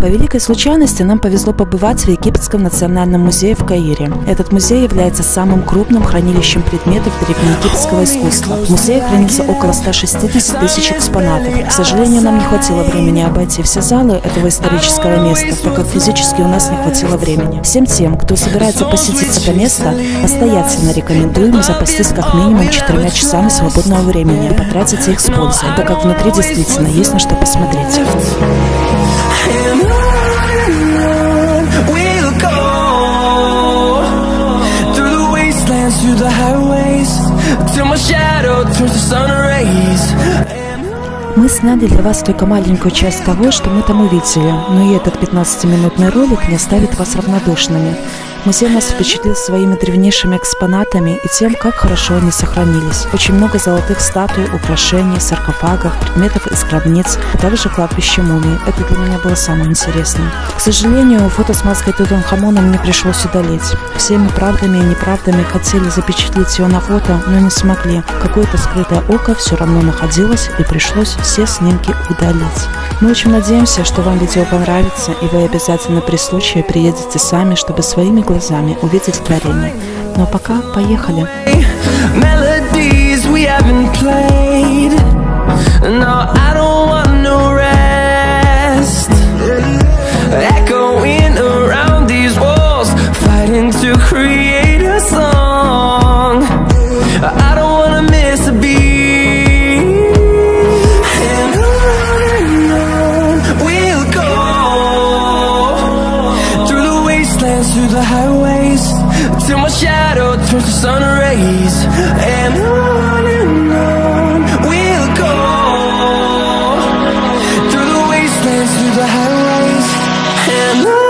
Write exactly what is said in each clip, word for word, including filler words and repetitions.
По великой случайности нам повезло побывать в Египетском национальном музее в Каире. Этот музей является самым крупным хранилищем предметов древнеегипетского искусства. В музее хранится около ста шестидесяти тысяч экспонатов. К сожалению, нам не хватило времени обойти все залы этого исторического места, так как физически у нас не хватило времени. Всем тем, кто собирается посетить это место, настоятельно рекомендуем запастись как минимум четырьмя часами свободного времени и потратить их с пользой, так как внутри действительно есть на что посмотреть. Мы сняли для вас только маленькую часть того, что мы там увидели, но и этот пятнадцатиминутный ролик не оставит вас равнодушными. Музей нас впечатлил своими древнейшими экспонатами и тем, как хорошо они сохранились. Очень много золотых статуй, украшений, саркофагов, предметов из гробниц, а также кладбище мумий. Это для меня было самым интересным. К сожалению, фото с маской Тутанхамона мне пришлось удалить. Всеми правдами и неправдами хотели запечатлеть ее на фото, но не смогли. Какое-то скрытое око все равно находилось, и пришлось все снимки удалить. Мы очень надеемся, что вам видео понравится, и вы обязательно при случае приедете сами, чтобы своими глазами увидеть творение. Ну а пока поехали! Till my shadow turns to sun rays, and on and on we'll go through the wastelands, through the highways, and on.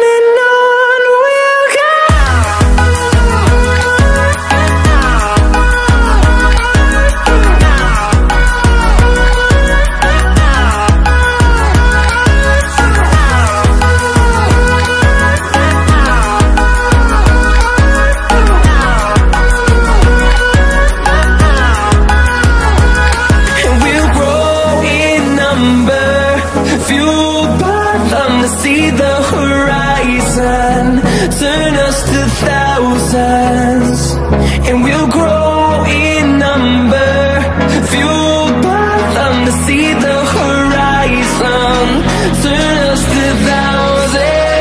See the horizon, turn us to thousands, and we'll grow in number, fueled by them to see the horizon, turn us to thousands,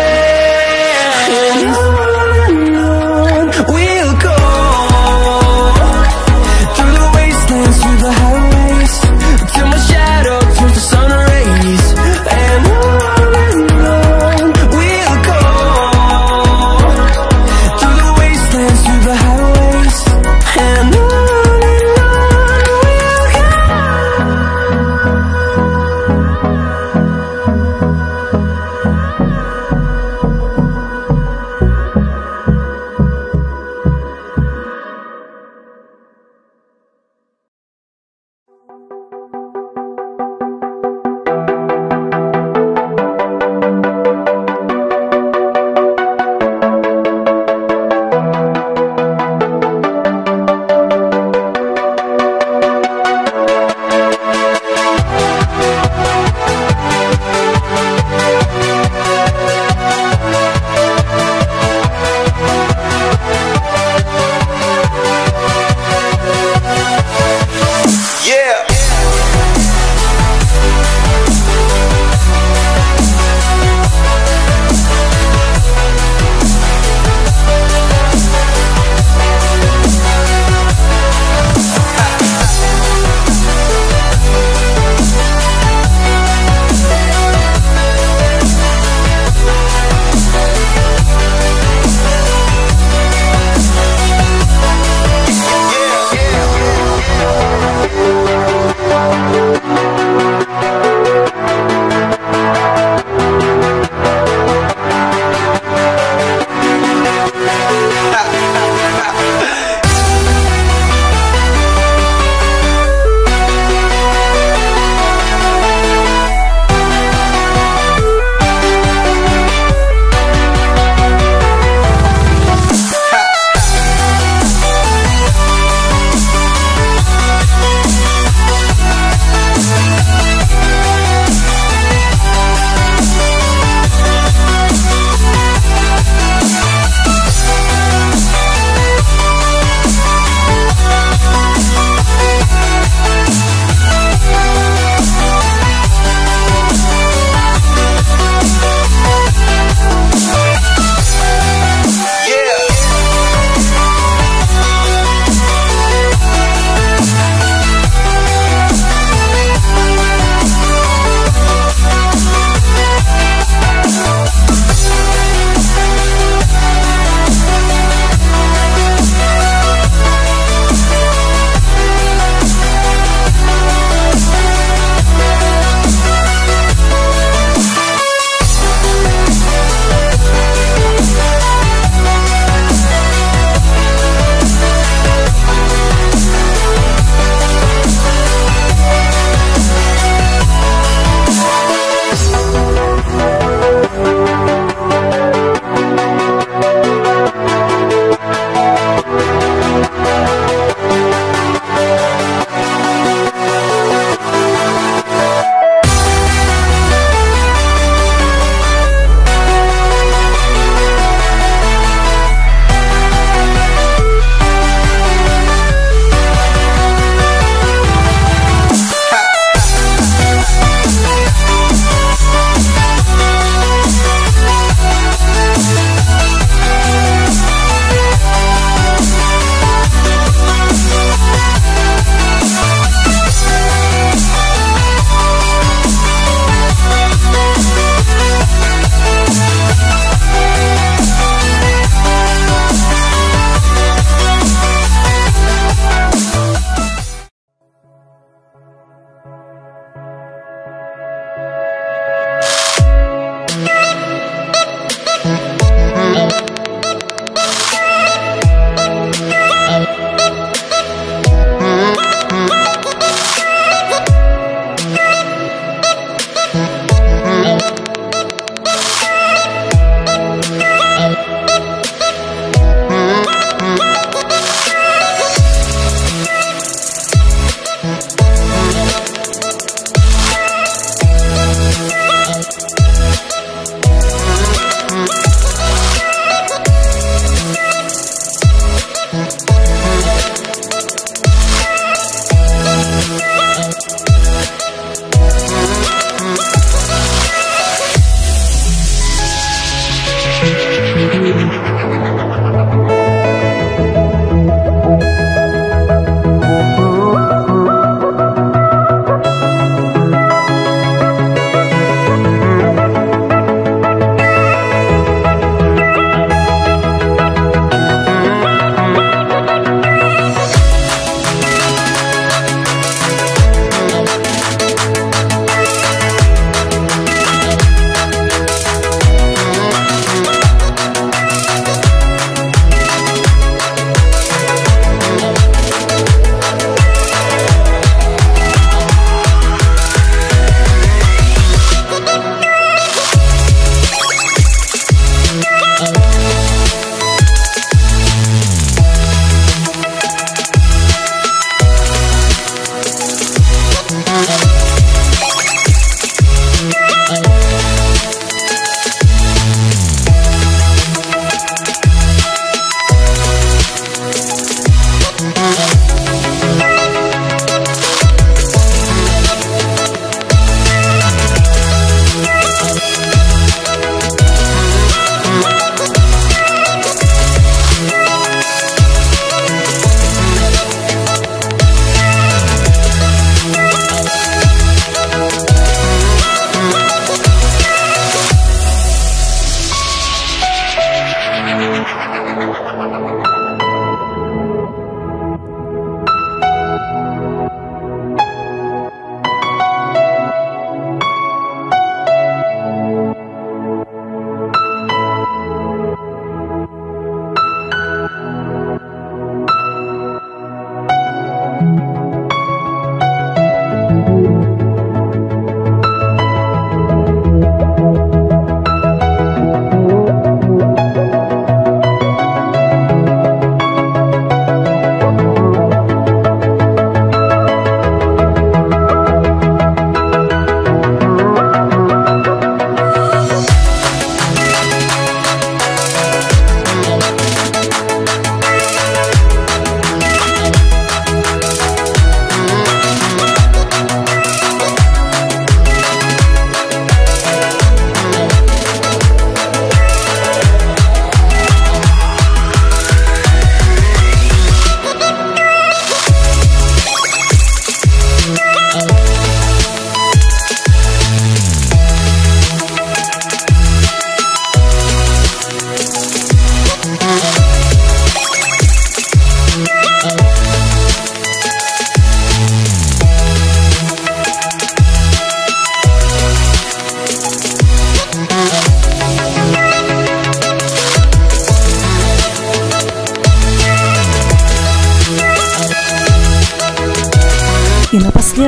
and on and on we'll go, through the wastelands, through the highways, till my shadow turns to sun rays, and on.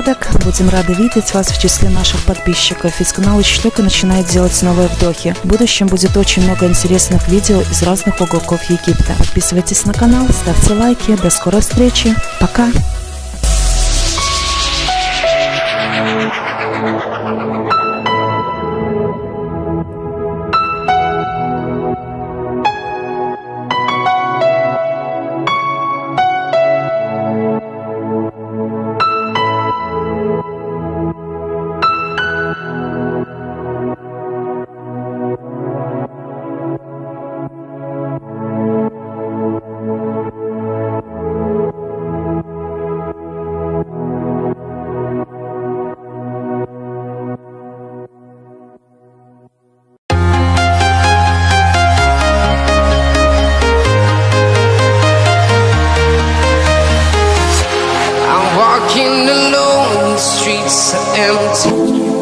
напоследок будем рады видеть вас в числе наших подписчиков, ведь канал еще только начинает делать новые вдохи. В будущем будет очень много интересных видео из разных уголков Египта. Подписывайтесь на канал, ставьте лайки. До скорой встречи. Пока! Walking alone, the streets are empty.